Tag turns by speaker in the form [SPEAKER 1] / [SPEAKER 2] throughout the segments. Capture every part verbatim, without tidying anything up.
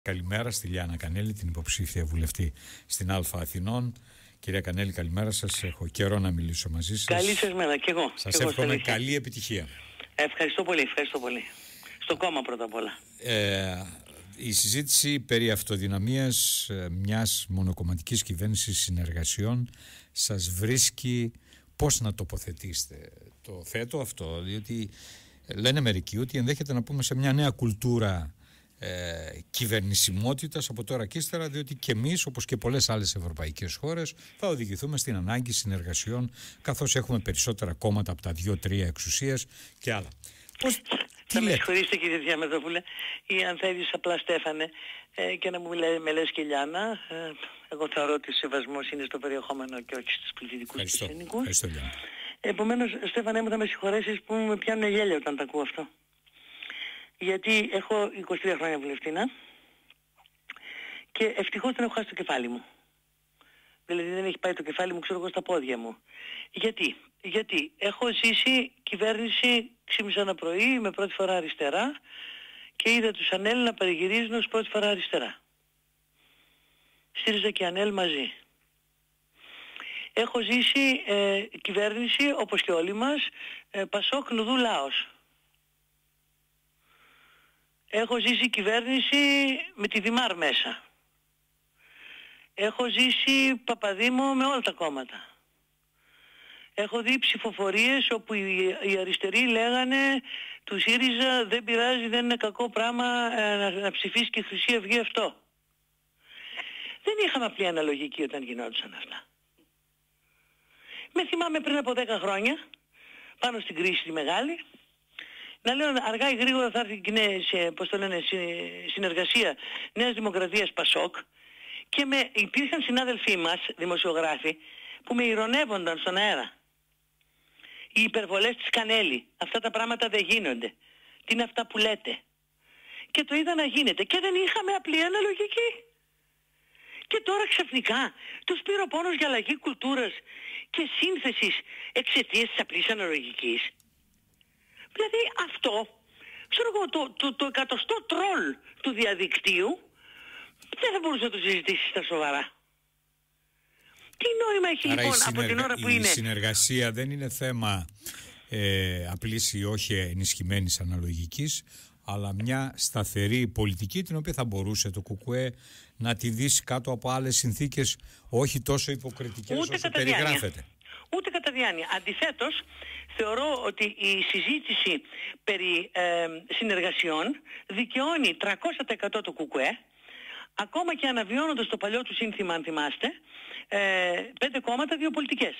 [SPEAKER 1] Καλημέρα στη Λιάννα Κανέλη, την υποψήφια βουλευτή στην Αλφα Αθηνών. Κυρία Κανέλη, καλημέρα σας. Έχω καιρό να μιλήσω μαζί σας.
[SPEAKER 2] Καλή σας μέρα, και εγώ.
[SPEAKER 1] Σας
[SPEAKER 2] και
[SPEAKER 1] εύχομαι
[SPEAKER 2] εγώ,
[SPEAKER 1] καλή επιτυχία.
[SPEAKER 2] Ευχαριστώ πολύ, ευχαριστώ πολύ. Στο κόμμα πρώτα απ' όλα.
[SPEAKER 1] Ε, η συζήτηση περί αυτοδυναμίας μιας μονοκομματικής κυβέρνησης συνεργασιών σας βρίσκει πώς να τοποθετήσετε? Το θέτω αυτό, διότι λένε μερικοί ότι ενδέχεται να πούμε σε μια νέα κουλτούρα Ε, κυβερνησιμότητας από τώρα και ύστερα, διότι και εμείς, όπως και πολλές άλλες ευρωπαϊκές χώρες, θα οδηγηθούμε στην ανάγκη συνεργασιών, καθώς έχουμε περισσότερα κόμματα από τα δύο-τρία εξουσίας και άλλα. Πώς,
[SPEAKER 2] θα με συγχωρήσετε, κύριε Διαμετρόπουλε, ή αν θέλεις απλά Στέφανε, ε, και να μου λέ, με λες και Λιάννα, ε, εγώ θεωρώ ότι ο σεβασμός είναι στο περιεχόμενο και όχι στους πολιτικούς και σцενικούς. Επομένως, Στέφανε μου, θα με συγχωρέσεις που με πιάνουν γέλια όταν τα ακούω αυτό. Γιατί έχω είκοσι τρία χρόνια βουλευτήνα και ευτυχώς δεν έχω χάσει το κεφάλι μου. Δηλαδή δεν έχει πάει το κεφάλι μου, ξέρω εγώ, στα πόδια μου. Γιατί? Γιατί έχω ζήσει κυβέρνηση, ξύπνησα ένα πρωί με πρώτη φορά αριστερά και είδα τους ΑΝΕΛ να πανηγυρίζουν ως πρώτη φορά αριστερά. ΣΥΡΙΖΑ και ΑΝΕΛ μαζί. Έχω ζήσει ε, κυβέρνηση, όπως και όλοι μας, ε, Πασόκ, Νουδού, Λάος. Έχω ζήσει κυβέρνηση με τη Δημάρ μέσα. Έχω ζήσει Παπαδήμο με όλα τα κόμματα. Έχω δει ψηφοφορίες όπου οι, οι αριστεροί λέγανε του ΣΥΡΙΖΑ δεν πειράζει, δεν είναι κακό πράγμα ε, να, να ψηφίσει και η Χρυσή Αυγή αυτό. Δεν είχαμε απλή αναλογική όταν γινόντουσαν αυτά. Με θυμάμαι πριν από δέκα χρόνια, πάνω στην κρίση τη μεγάλη, να λέω αργά ή γρήγορα θα έρθει σε, πώς το λένε, συνεργασία Νέας Δημοκρατίας Πασόκ, και με, υπήρχαν συνάδελφοί μας, δημοσιογράφοι, που με ηρωνεύονταν στον αέρα. Οι υπερβολές της Κανέλη, αυτά τα πράγματα δεν γίνονται. Τι είναι αυτά που λέτε? Και το είδα να γίνεται και δεν είχαμε απλή αναλογική. Και τώρα ξαφνικά τους πήρε ο πόνος για αλλαγή κουλτούρας και σύνθεσης εξαιτίας της απλής αναλογικής. Δηλαδή αυτό, ξέρω εγώ, το, το, το εκατοστό τρόλ του διαδικτύου δεν θα μπορούσε να το συζητήσει στα σοβαρά. Τι νόημα έχει? Άρα λοιπόν συνεργα... από την ώρα που
[SPEAKER 1] η
[SPEAKER 2] είναι...
[SPEAKER 1] Η συνεργασία δεν είναι θέμα ε, απλής ή όχι ενισχυμένης αναλογικής, αλλά μια σταθερή πολιτική, την οποία θα μπορούσε το ΚΚΕ να τη δει κάτω από άλλες συνθήκες, όχι τόσο υποκριτικές όσο περιγράφεται.
[SPEAKER 2] Ούτε κατά διάνοια. Αντιθέτως, θεωρώ ότι η συζήτηση περί ε, συνεργασιών δικαιώνει τριακόσια τοις εκατό το ΚΚΕ, ακόμα και αναβιώνοντας το παλιό του σύνθημα, αν θυμάστε, ε, πέντε κόμματα, δύο πολιτικές.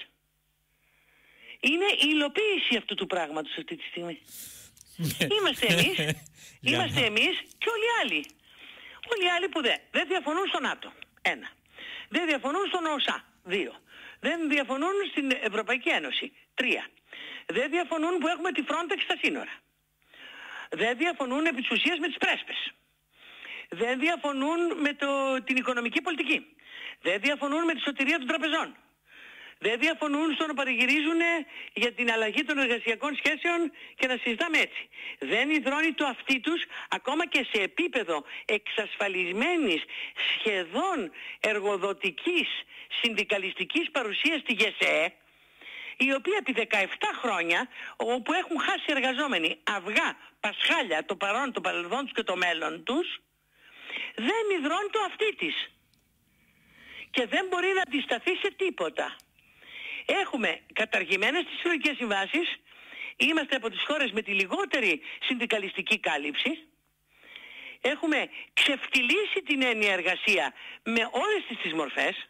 [SPEAKER 2] Είναι η υλοποίηση αυτού του πράγματος αυτή τη στιγμή. Είμαστε εμείς, είμαστε εμείς και όλοι οι άλλοι. Όλοι οι άλλοι που δεν, δεν διαφωνούν στο ΝΑΤΟ. Ένα. Δεν διαφωνούν στον ΟΣΑ. Δύο. Δεν διαφωνούν στην Ευρωπαϊκή Ένωση. Τρία. Δεν διαφωνούν που έχουμε τη Frontex στα σύνορα. Δεν διαφωνούν επί της ουσίας με τις πρέσπες. Δεν διαφωνούν με το, την οικονομική πολιτική. Δεν διαφωνούν με τη σωτηρία των τραπεζών. Δεν διαφωνούν στο να παρηγυρίζουν για την αλλαγή των εργασιακών σχέσεων και να συζητάμε έτσι. Δεν υδρώνει το αυτί τους ακόμα και σε επίπεδο εξασφαλισμένης σχεδόν εργοδοτικής συνδικαλιστικής παρουσίας στη ΓΕΣΕ, η οποία επί δεκαεπτά χρόνια, όπου έχουν χάσει εργαζόμενοι αυγά, πασχάλια, το παρόν, το παρελθόν τους και το μέλλον τους, δεν υδρώνει το αυτί της. Και δεν μπορεί να αντισταθεί σε τίποτα. Έχουμε καταργημένες τις συλλογικές συμβάσεις, είμαστε από τις χώρες με τη λιγότερη συνδικαλιστική κάλυψη, έχουμε ξεφτυλίσει την έννοια εργασία με όλες τις, τις μορφές,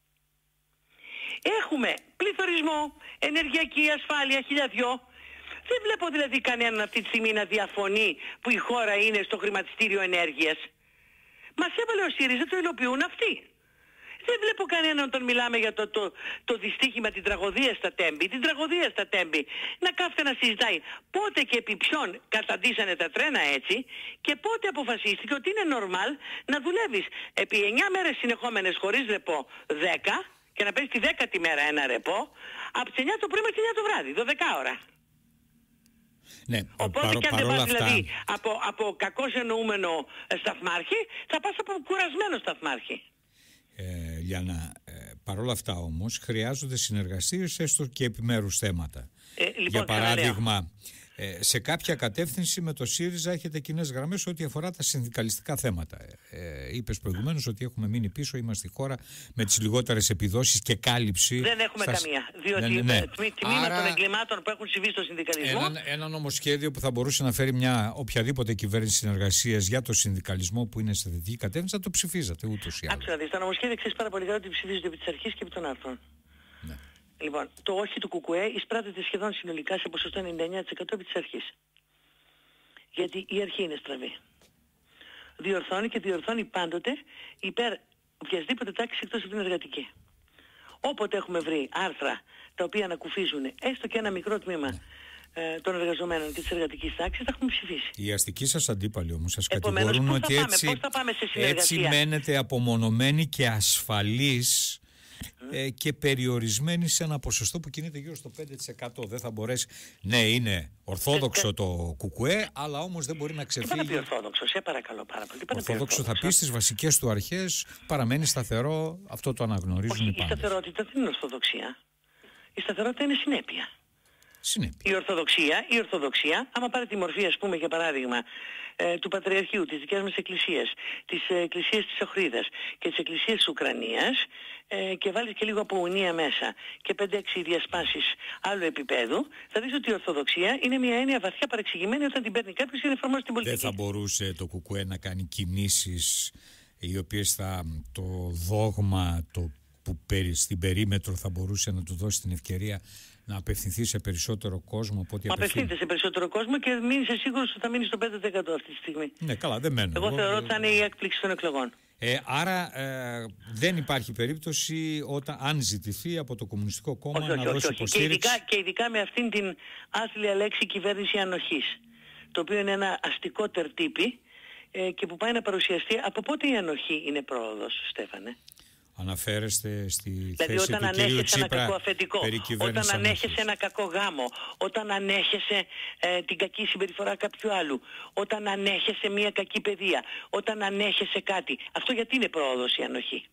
[SPEAKER 2] έχουμε πληθωρισμό, ενεργειακή ασφάλεια, χιλιαδιό. Δεν βλέπω δηλαδή κανέναν αυτή τη στιγμή να διαφωνεί που η χώρα είναι στο χρηματιστήριο ενέργειας. Μας έβαλε ο ΣΥΡΙΖΑ, το υλοποιούν αυτοί. Δεν βλέπω κανέναν όταν μιλάμε για το, το, το δυστύχημα, την τραγωδία στα Τέμπη, την τραγωδία στα Τέμπη, να κάθεται να συζητάει πότε και επί ποιον καταντήσανε τα τρένα έτσι και πότε αποφασίστηκε ότι είναι normal να δουλεύεις επί εννιά μέρες συνεχόμενες χωρίς ρεπό δέκα και να παίρνεις τη δέκατη μέρα ένα ρεπό από τις εννιά το πρωί μέχρι τις εννιά το βράδυ, δώδεκα ώρα.
[SPEAKER 1] Ναι,
[SPEAKER 2] Οπότε
[SPEAKER 1] παρό,
[SPEAKER 2] και αν δεν πας
[SPEAKER 1] αυτά...
[SPEAKER 2] δηλαδή από, από κακώς εννοούμενο σταθμάρχη, θα πας από κουρασμένο σταθμάρχη.
[SPEAKER 1] Ε, Λιάννα, ε, παρόλα αυτά όμως χρειάζονται συνεργασίες έστω και επιμέρους θέματα.
[SPEAKER 2] Ε, λοιπόν,
[SPEAKER 1] Για παράδειγμα, ε, σε κάποια κατεύθυνση με το ΣΥΡΙΖΑ έχετε κοινές γραμμές ό,τι αφορά τα συνδικαλιστικά θέματα. Ε, είπες προηγουμένως ότι έχουμε μείνει πίσω, είμαστε η χώρα με τις λιγότερες επιδόσεις και κάλυψη.
[SPEAKER 2] Δεν έχουμε
[SPEAKER 1] στα...
[SPEAKER 2] καμία, διότι
[SPEAKER 1] ναι, ναι.
[SPEAKER 2] τμήμα
[SPEAKER 1] Άρα...
[SPEAKER 2] των εγκλημάτων που έχουν συμβεί στο συνδικαλισμό.
[SPEAKER 1] Ένα, ένα νομοσχέδιο που θα μπορούσε να φέρει μια οποιαδήποτε κυβέρνηση συνεργασίας για το συνδικαλισμό που είναι σε θετική κατεύθυνση, θα το ψηφίζατε ούτως ή άλλως.
[SPEAKER 2] Άκουσα να δεις, τα νομοσχέδια ξέρεις πάρα πολύ καλά ότι ψηφίζονται επί της αρχής και επί των άρθρων.
[SPEAKER 1] Ναι.
[SPEAKER 2] Λοιπόν, το όχι του ΚΚΕ εισπράττεται σχεδόν συνολικά σε ποσοστό ενενήντα εννέα τοις εκατό επί της αρχής. Γιατί η αρχή είναι στραβή. Διορθώνει και διορθώνει πάντοτε υπέρ οποιασδήποτε τάξη εκτός από την εργατική. Όποτε έχουμε βρει άρθρα τα οποία ανακουφίζουν έστω και ένα μικρό τμήμα ε, των εργαζομένων και της εργατικής τάξης, τα έχουμε ψηφίσει.
[SPEAKER 1] Οι αστικοί σας αντίπαλοι όμως σας
[SPEAKER 2] Επομένως,
[SPEAKER 1] κατηγορούν
[SPEAKER 2] πώς
[SPEAKER 1] ότι
[SPEAKER 2] θα πάμε,
[SPEAKER 1] έτσι,
[SPEAKER 2] πώς θα πάμε σε συνεργασία.
[SPEAKER 1] έτσι μένετε απομονωμένοι και ασφαλείς ε, και περιορισμένοι σε ένα ποσοστό που κινείται γύρω στο πέντε τοις εκατό. Δεν θα μπορέσει. Ναι, είναι ορθόδοξο
[SPEAKER 2] και,
[SPEAKER 1] το ΚΚΕ, αλλά όμως δεν μπορεί να ξεφύγει.
[SPEAKER 2] Τι πάει να πει ορθόδοξο, σε παρακαλώ πάρα πολύ.
[SPEAKER 1] Ορθόδοξο θα πει στις βασικές του αρχές, παραμένει σταθερό, αυτό το αναγνωρίζουν οι
[SPEAKER 2] πάντες.
[SPEAKER 1] πάντες.
[SPEAKER 2] Η σταθερότητα δεν είναι ορθοδοξία. Η σταθερότητα είναι συνέπεια.
[SPEAKER 1] Συνέπεια.
[SPEAKER 2] Η Ορθοδοξία, η Ορθοδοξία, άμα πάρει τη μορφή, ας πούμε, για παράδειγμα, ε, του Πατριαρχείου, της δικές μας εκκλησίας, της ε, εκκλησίας της Οχρίδας και της εκκλησίας της Ουκρανίας ε, και βάλεις και λίγο από ουνία μέσα και πέντε έξι διασπάσεις άλλου επίπεδου, θα δεις ότι η Ορθοδοξία είναι μια έννοια βαθιά παρεξηγημένη όταν την παίρνει κάποιος και την εφαρμόζει στην πολιτική.
[SPEAKER 1] Δεν θα μπορούσε το ΚΚΕ να κάνει κινήσεις οι οποίες θα, το δόγμα το που περί, στην περίμετρο θα μπορούσε να του δώσει την ευκαιρία να απευθυνθεί σε περισσότερο κόσμο από ό,τι απευθύνεται.
[SPEAKER 2] Απευθύνεται σε περισσότερο κόσμο και μείνει σίγουρος ότι θα μείνει στο πέντε τοις εκατό αυτή τη στιγμή.
[SPEAKER 1] Ναι, καλά, δεν μένω.
[SPEAKER 2] Εγώ, Εγώ θεωρώ ότι θα είναι η έκπληξη των εκλογών.
[SPEAKER 1] Ε, άρα ε, δεν υπάρχει περίπτωση όταν, αν ζητηθεί από το Κομμουνιστικό Κόμμα
[SPEAKER 2] όχι,
[SPEAKER 1] να
[SPEAKER 2] όχι,
[SPEAKER 1] δώσει
[SPEAKER 2] όχι, όχι.
[SPEAKER 1] υποστήριξη.
[SPEAKER 2] Και ειδικά, και ειδικά με αυτήν την άθλια λέξη κυβέρνηση ανοχής, το οποίο είναι ένα αστικό τερτύπι ε, και που πάει να παρουσιαστεί. Από πότε η ανοχή είναι πρόοδος, Στέφανε?
[SPEAKER 1] Αναφέρεστε στη
[SPEAKER 2] δηλαδή
[SPEAKER 1] θέση
[SPEAKER 2] όταν
[SPEAKER 1] του κυρίου
[SPEAKER 2] ανέχεσαι ένα
[SPEAKER 1] Τσίπρα
[SPEAKER 2] κακό αφεντικό, όταν ανέχεσαι ένα κακό γάμο, όταν ανέχεσαι ε, την κακή συμπεριφορά κάποιου άλλου, όταν ανέχεσαι μια κακή παιδεία, όταν ανέχεσαι κάτι. Αυτό γιατί είναι πρόοδος η ανοχή?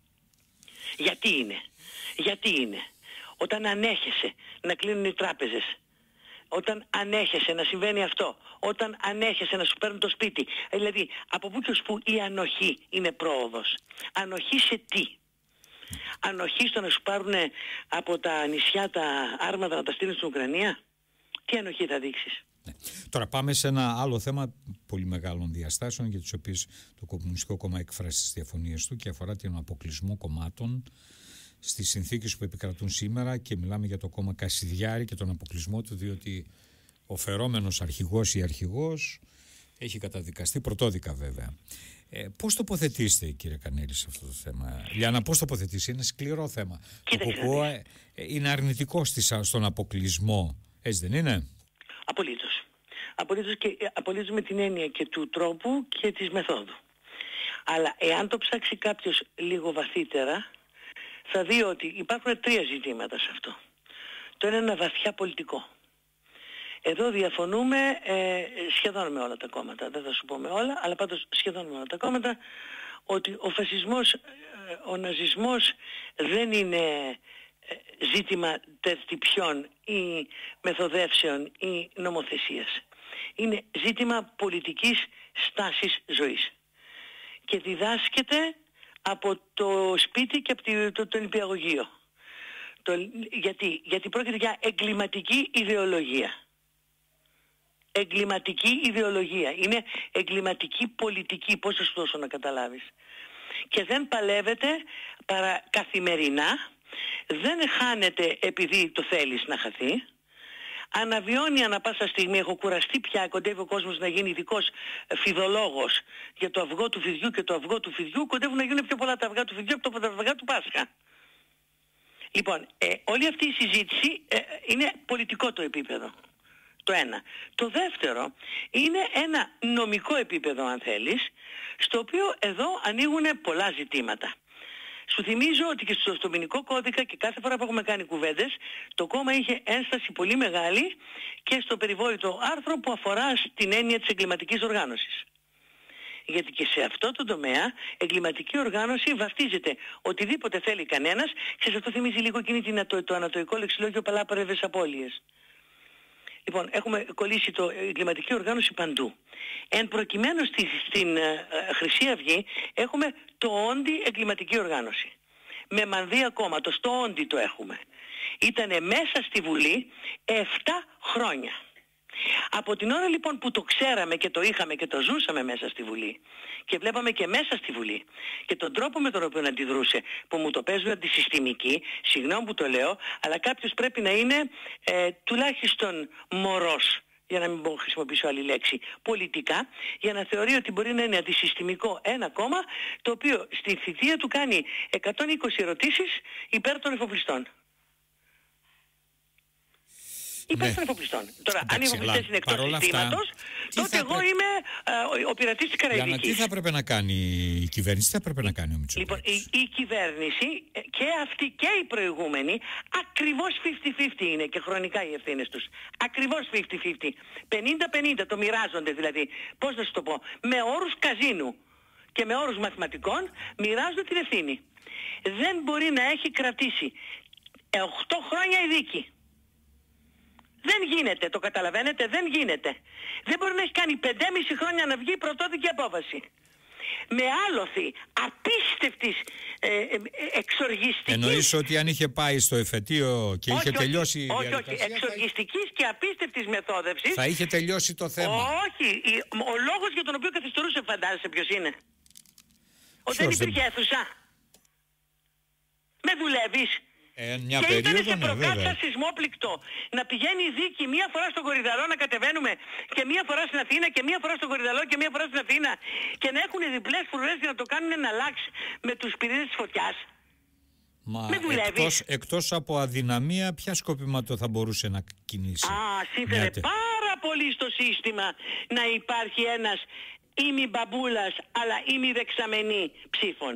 [SPEAKER 2] Γιατί είναι? Γιατί είναι? Όταν ανέχεσαι να κλείνουν οι τράπεζες, όταν ανέχεσαι να συμβαίνει αυτό, όταν ανέχεσαι να σου παίρνουν το σπίτι. Δηλαδή, από πού και ως πού η ανοχή είναι πρόοδος? Ανοχή σε τι? Ανοχή στο να σου πάρουν από τα νησιά τα άρματα να τα στείλουν στην Ουκρανία? Τι ανοχή θα δείξεις?
[SPEAKER 1] Ναι. Τώρα πάμε σε ένα άλλο θέμα πολύ μεγάλων διαστάσεων για τις οποίες το Κομμουνιστικό Κόμμα εκφράσει τις διαφωνίες του και αφορά τον αποκλεισμό κομμάτων στις συνθήκες που επικρατούν σήμερα και μιλάμε για το κόμμα Κασιδιάρη και τον αποκλεισμό του, διότι ο φερόμενος αρχηγός ή αρχηγός έχει καταδικαστεί πρωτόδικα βέβαια. Ε, πώς τοποθετήσετε κύριε Κανέλη σε αυτό το θέμα? Λιάννα, πώς τοποθετήσετε? Είναι σκληρό θέμα.
[SPEAKER 2] Κοίταξε,
[SPEAKER 1] το ΚΚΕ είναι αρνητικό στον αποκλεισμό, έτσι δεν είναι?
[SPEAKER 2] Απολύτως. Απολύτως, και, απολύτως με την έννοια και του τρόπου και της μεθόδου. Αλλά εάν το ψάξει κάποιος λίγο βαθύτερα, θα δει ότι υπάρχουν τρία ζητήματα σε αυτό. Το ένα είναι ένα βαθιά πολιτικό. Εδώ διαφωνούμε ε, σχεδόν με όλα τα κόμματα. Δεν θα σου πω με όλα, αλλά πάντως σχεδόν με όλα τα κόμματα, ότι ο φασισμός, ε, ο ναζισμός δεν είναι ε, ζήτημα τερτυπιών ή μεθοδεύσεων ή νομοθεσίας. Είναι ζήτημα πολιτικής στάσης ζωής. Και διδάσκεται από το σπίτι και από το, το, το νηπιαγωγείο. Το, γιατί, γιατί πρόκειται για εγκληματική ιδεολογία. Εγκληματική ιδεολογία. Είναι εγκληματική πολιτική, πώς θα σου δώσω να καταλάβεις. Και δεν παλεύεται παρά καθημερινά, δεν χάνεται επειδή το θέλεις να χαθεί. Αναβιώνει ανά πάσα στιγμή, έχω κουραστεί πια, κοντεύει ο κόσμος να γίνει ειδικός φιδολόγος για το αυγό του φιδιού και το αυγό του φιδιού, κοντεύουν να γίνουν πιο πολλά τα αυγά του φιδιού από τα αυγά του Πάσχα. Λοιπόν, ε, όλη αυτή η συζήτηση ε, είναι πολιτικό το επίπεδο. Το ένα. Το δεύτερο είναι ένα νομικό επίπεδο, αν θέλεις, στο οποίο εδώ ανοίγουν πολλά ζητήματα. Σου θυμίζω ότι και στο ποινικό κώδικα και κάθε φορά που έχουμε κάνει κουβέντες, το κόμμα είχε ένσταση πολύ μεγάλη και στο περιβόητο άρθρο που αφορά στην έννοια της εγκληματικής οργάνωσης. Γιατί και σε αυτό το τομέα εγκληματική οργάνωση βαφτίζεται οτιδήποτε θέλει κανένας. Ξέρεις, αυτό θυμίζει λίγο εκείνη την, το, το ανατοϊκό λεξιλόγιο παλάπαρευες απώλειες. Λοιπόν, έχουμε κολλήσει το εγκληματική οργάνωση παντού. Εν προκειμένου στη, στην ε, Χρυσή Αυγή έχουμε το όντι εγκληματική οργάνωση. Με μανδύα κόμματος, το όντι το έχουμε. Ήτανε μέσα στη Βουλή επτά χρόνια. Από την ώρα λοιπόν που το ξέραμε και το είχαμε και το ζούσαμε μέσα στη Βουλή και βλέπαμε και μέσα στη Βουλή και τον τρόπο με τον οποίο αντιδρούσε, που μου το παίζουν αντισυστημική, συγγνώμη που το λέω, αλλά κάποιος πρέπει να είναι ε, τουλάχιστον μωρός, για να μην πω χρησιμοποιήσω άλλη λέξη, πολιτικά, για να θεωρεί ότι μπορεί να είναι αντισυστημικό ένα κόμμα το οποίο στη θητεία του κάνει εκατόν είκοσι ερωτήσεις υπέρ των εφοπλιστών. Υπέρ των εφοπλιστών. Τώρα,
[SPEAKER 1] εντάξει,
[SPEAKER 2] αν οι εφοπλιστές είναι εκτός συστήματος, τότε εγώ πρέ... είμαι ε, ο πειρατής της Καραϊβικής.
[SPEAKER 1] Για να τι θα πρέπει να κάνει η κυβέρνηση, τι θα πρέπει να κάνει ο Μητσοτάκης.
[SPEAKER 2] Λοιπόν, η, η κυβέρνηση και αυτή και η προηγούμενη ακριβώς πενήντα πενήντα είναι και χρονικά οι ευθύνες τους. Ακριβώς πενήντα πενήντα. πενήντα πενήντα το μοιράζονται δηλαδή. Πώς να σου το πω. Με όρους καζίνου και με όρους μαθηματικών μοιράζονται την ευθύνη. Δεν μπορεί να έχει κρατήσει οκτώ χρόνια η δίκη. Δεν γίνεται, το καταλαβαίνετε, δεν γίνεται. Δεν μπορεί να έχει κάνει πεντέμισι χρόνια να βγει πρωτόδικη απόφαση. Με άλοθη απίστευτης ε, ε, εξοργιστικής...
[SPEAKER 1] Εννοείς ότι αν είχε πάει στο εφετείο και
[SPEAKER 2] όχι,
[SPEAKER 1] είχε
[SPEAKER 2] όχι,
[SPEAKER 1] τελειώσει η
[SPEAKER 2] όχι,
[SPEAKER 1] διαδικασία...
[SPEAKER 2] Όχι, εξοργιστικής θα... και απίστευτης μεθόδευσης...
[SPEAKER 1] Θα είχε τελειώσει το θέμα.
[SPEAKER 2] Όχι, η, ο λόγος για τον οποίο καθυστερούσε, φαντάζεσαι ποιος είναι. Ότι δεν υπήρχε δεν... αίθουσα. Με δουλεύεις.
[SPEAKER 1] Ε, μια
[SPEAKER 2] και ήταν σε
[SPEAKER 1] ναι,
[SPEAKER 2] προκάτσα σεισμόπληκτο να πηγαίνει η δίκη μία φορά στον Κορυδαλό να κατεβαίνουμε και μία φορά στην Αθήνα και μία φορά στον Κορυδαλό και μία φορά στην Αθήνα και να έχουν διπλές φρουρές για να το κάνουν να αλλάξει με τους πυρήνες της φωτιάς.
[SPEAKER 1] Μα εκτός, εκτός από αδυναμία, ποια σκοπιμάτο θα μπορούσε να κινήσει?
[SPEAKER 2] Α, σύμφερε πάρα πολύ στο σύστημα να υπάρχει ένας ήμι μπαμπούλας αλλά ήμι δεξαμενή ψήφων.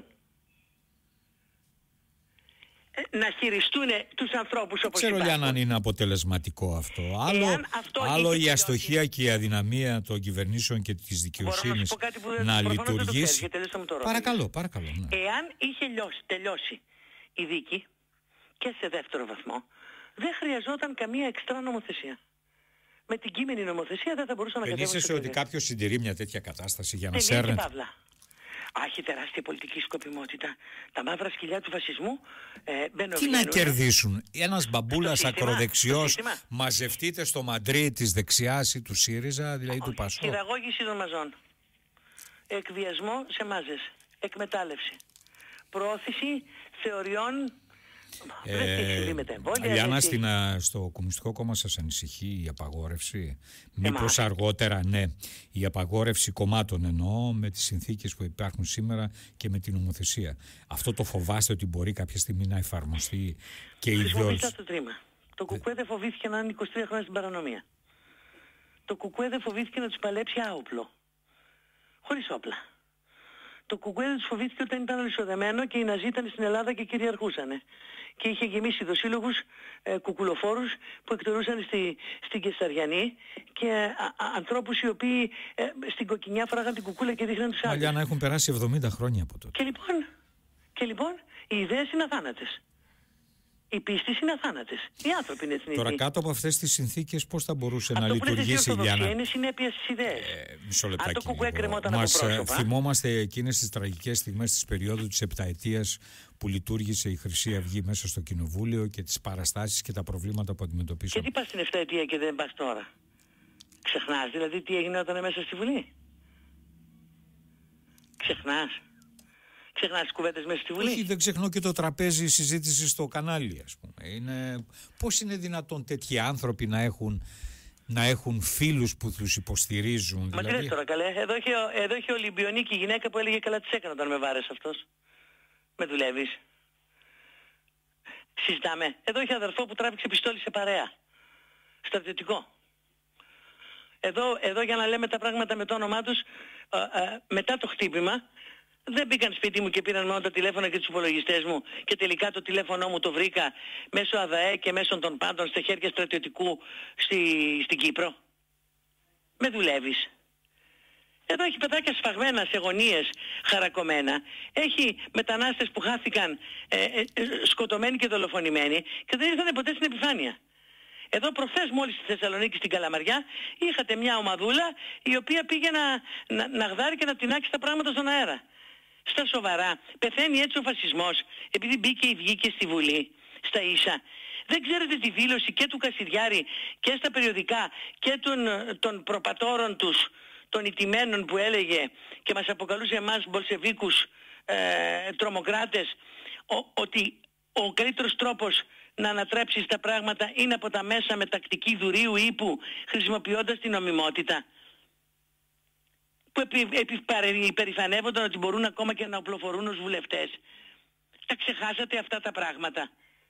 [SPEAKER 2] Να χειριστούν τους ανθρώπους όπως
[SPEAKER 1] υπάρχουν.
[SPEAKER 2] Ξέρω
[SPEAKER 1] για να είναι αποτελεσματικό αυτό. Άλλο, αυτό άλλο η αστοχία και η αδυναμία των κυβερνήσεων και της δικαιοσύνης να, να λειτουργήσει. Παρακαλώ, παρακαλώ. Ναι.
[SPEAKER 2] Εάν είχε λιώσει, τελειώσει η δίκη και σε δεύτερο βαθμό, δεν χρειαζόταν καμία εξτρά νομοθεσία. Με την κείμενη νομοθεσία δεν θα μπορούσα να κατέβω.
[SPEAKER 1] Ενίσχυσε ότι κάποιος συντηρεί μια τέτοια κατάσταση για να σέρνεται.
[SPEAKER 2] Άχει τεράστια πολιτική σκοπιμότητα. Τα μαύρα σκυλιά του φασισμού ε, μπαίνουν.
[SPEAKER 1] Τι να κερδίσουν? Ένας μπαμπούλας ακροδεξιός μαζευτείτε στο Μαντρί της δεξιάς ή του ΣΥΡΙΖΑ, δηλαδή του Πασόκ.
[SPEAKER 2] Χειραγώγηση των μαζών. Εκβιασμό σε μάζες. Εκμετάλλευση. Προώθηση θεωριών.
[SPEAKER 1] Ε, Λιάννα, στην, στο Κομμουνιστικό Κόμμα σας ανησυχεί η απαγόρευση? Μήπως αργότερα, ναι, η απαγόρευση κομμάτων εννοώ, με τις συνθήκες που υπάρχουν σήμερα και με την νομοθεσία. Αυτό το φοβάστε ότι μπορεί κάποια στιγμή να εφαρμοστεί και η
[SPEAKER 2] ιδεώδης? Το τρίμα. Το Κουκουέ δεν φοβήθηκε να είναι είκοσι τρία χρόνια στην παρανομία. Το Κουκουέ δεν φοβήθηκε να τους παλέψει άοπλο. Χωρίς όπλα. Το Κουκουέ δεν τους φοβήθηκε όταν ήταν αλυσοδεμένο και οι Ναζί ήταν στην Ελλάδα και κυριαρχούσανε. Και είχε γεμίσει δοσύλλογους ε, κουκουλοφόρους που εκτελούσαν στη, στην Κεσαριανή και α, α, ανθρώπους οι οποίοι ε, στην κοκκινιά φοράγαν την κουκούλα και δείχναν τους άλλους.
[SPEAKER 1] Μαλλιά να έχουν περάσει εβδομήντα χρόνια από τότε.
[SPEAKER 2] Και λοιπόν, και λοιπόν οι ιδέες είναι αθάνατες. Οι πίστες είναι αθάνατες. Οι άνθρωποι είναι θνητοί.
[SPEAKER 1] Τώρα κάτω από αυτές τις συνθήκες πώς θα μπορούσε
[SPEAKER 2] αυτό
[SPEAKER 1] να λειτουργήσει η Λιάννα?
[SPEAKER 2] Είναι συνέπεια στις ιδέες.
[SPEAKER 1] Ε, μισό λεπτάκι.
[SPEAKER 2] Αν το Κουκουέ κρεμόταν
[SPEAKER 1] Μας
[SPEAKER 2] από πρόσωπα.
[SPEAKER 1] θυμόμαστε εκείνες τις τραγικές στιγμές της περίοδου της επταετίας που λειτουργήσε η Χρυσή Αυγή μέσα στο Κοινοβούλιο και τις παραστάσεις και τα προβλήματα που αντιμετωπίσαμε.
[SPEAKER 2] Και τι πας στην επταετία και δεν πας τώρα? Ξεχνάς δηλαδή τι έγινε όταν μέσα στη Βουλή? Ξεχνάς? Ξεχνάς τις κουβέντες μέσα στη Βουλή?
[SPEAKER 1] Όχι, δεν ξεχνώ και το τραπέζι συζήτηση στο κανάλι, ας πούμε. Είναι... Πώς είναι δυνατόν τέτοιοι άνθρωποι να έχουν, να έχουν φίλους που τους υποστηρίζουν?
[SPEAKER 2] Μα
[SPEAKER 1] δηλαδή...
[SPEAKER 2] τι λες τώρα καλέ? Εδώ έχει, εδώ έχει Ολυμπιονίκη γυναίκα που έλεγε καλά τις έκανε όταν με βάρες αυτός. Με δουλεύεις? Συζητάμε. Εδώ έχει αδερφό που τράβηξε πιστόλι σε παρέα. Στρατιωτικό. Εδώ, εδώ για να λέμε τα πράγματα με το όνομά τους, α, α, μετά το χτύπημα, δεν μπήκαν σπίτι μου και πήραν μόνο τα τηλέφωνα και τους υπολογιστές μου και τελικά το τηλέφωνο μου το βρήκα μέσω ΑΔΑΕ και μέσω των πάντων στα χέρια στρατιωτικού στη, στην Κύπρο. Με δουλεύεις. Εδώ έχει παιδάκια σφαγμένα σε γωνίες, χαρακωμένα. Έχει μετανάστες που χάθηκαν ε, ε, σκοτωμένοι και δολοφονημένοι και δεν ήρθαν ποτέ στην επιφάνεια. Εδώ προχθές μόλις στη Θεσσαλονίκη στην Καλαμαριά είχατε μια ομαδούλα η οποία πήγε να, να, να γδάρει και να τεινάξει τα πράγματα στον αέρα. Στα σοβαρά, πεθαίνει έτσι ο φασισμός επειδή μπήκε ή βγήκε στη Βουλή, στα ίσα. Δεν ξέρετε τη δήλωση και του Κασιδιάρη και στα περιοδικά και των, των προπατόρων τους, των ηττημένων που έλεγε και μας αποκαλούσε εμάς μπολσεβίκους ε, τρομοκράτες, ο, ότι ο καλύτερος τρόπος να ανατρέψεις τα πράγματα είναι από τα μέσα με τακτική δουρίου ύπου, χρησιμοποιώντας την νομιμότητα. Που επι, επι, υπερηφανεύονταν ότι μπορούν ακόμα και να οπλοφορούν ως βουλευτές. Τα ξεχάσατε αυτά τα πράγματα.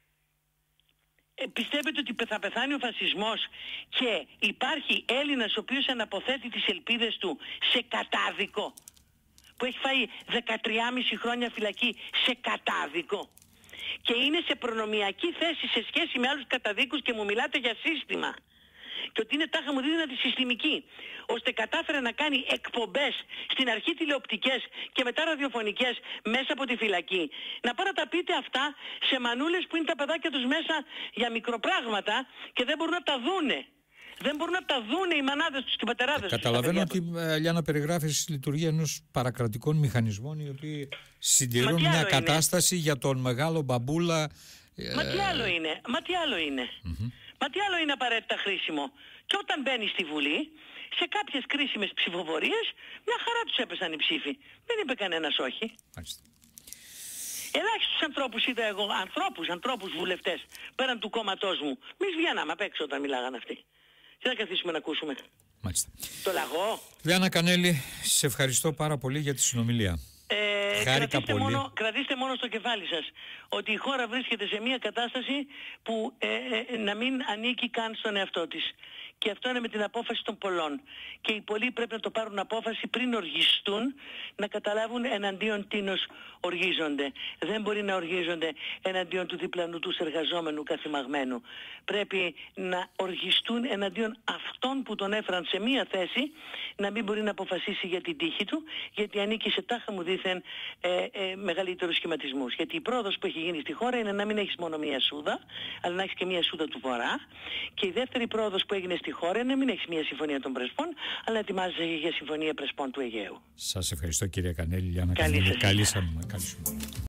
[SPEAKER 2] Ε, πιστεύετε ότι θα πεθάνει ο φασισμός και υπάρχει Έλληνας ο οποίος αναποθέτει τις ελπίδες του σε κατάδικο, που έχει φάει δεκατρία και μισό χρόνια φυλακή σε κατάδικο και είναι σε προνομιακή θέση σε σχέση με άλλους καταδίκους και μου μιλάτε για σύστημα και ότι είναι τάχα μου δίδυνα τη συστημική, ώστε κατάφερε να κάνει εκπομπές στην αρχή τηλεοπτικές και μετά ραδιοφωνικές μέσα από τη φυλακή. Να πάω να τα πείτε αυτά σε μανούλες που είναι τα παιδάκια τους μέσα για μικροπράγματα και δεν μπορούν να τα δούνε. Δεν μπορούν να τα δούνε οι μανάδες τους και οι πατεράδες τους.
[SPEAKER 1] Καταλαβαίνω ότι, Λιάννα, περιγράφεις τη λειτουργία ενός παρακρατικών μηχανισμών οι οποίοι συντηρούν μια κατάσταση είναι. για τον μεγάλο μπαμπούλα.
[SPEAKER 2] Μα τι άλλο είναι, μα τι άλλο είναι. Mm-hmm. Μα τι άλλο είναι απαραίτητα χρήσιμο. Και όταν μπαίνει στη Βουλή, σε κάποιες κρίσιμες ψηφοφορίες, μια χαρά τους έπεσαν οι ψήφοι. Δεν είπε κανένας όχι. Μάλιστα. Ελάχιστους ανθρώπους είδα εγώ, ανθρώπους, ανθρώπους βουλευτές, πέραν του κόμματός μου. Μη βγαίναμε απ' έξω όταν μιλάγαν αυτοί. Τι θα καθίσουμε να ακούσουμε.
[SPEAKER 1] Μάλιστα.
[SPEAKER 2] Το λαγό.
[SPEAKER 1] Λιάννα Κανέλη, σε ευχαριστώ πάρα πολύ για τη συνομιλία.
[SPEAKER 2] Ε, κρατήστε, μόνο, κρατήστε μόνο στο κεφάλι σας ότι η χώρα βρίσκεται σε μια κατάσταση που ε, ε, να μην ανήκει καν στον εαυτό της. Και αυτό είναι με την απόφαση των πολλών. Και οι πολλοί πρέπει να το πάρουν απόφαση πριν οργιστούν, να καταλάβουν εναντίον τίνος οργίζονται. Δεν μπορεί να οργίζονται εναντίον του διπλανού τους εργαζόμενου καθημαγμένου. Πρέπει να οργιστούν εναντίον αυτών που τον έφεραν σε μία θέση, να μην μπορεί να αποφασίσει για την τύχη του, γιατί ανήκει σε τάχα μου δήθεν ε, ε, μεγαλύτερους σχηματισμούς. Γιατί η πρόοδος που έχει γίνει στη χώρα είναι να μην έχεις μόνο μία σούδα, αλλά να έχεις και μία σούδα του Βορρά. Και η δεύτερη πρόοδος που έγινε στη χώρα είναι να μην έχεις μία συμφωνία των Πρεσπών, αλλά να ετοιμάζεσαι για συμφωνία Πρεσπών του Αιγαίου.
[SPEAKER 1] Σας ευχαριστώ, κυρία Κανέλη. Καλή σας. Καλή σας.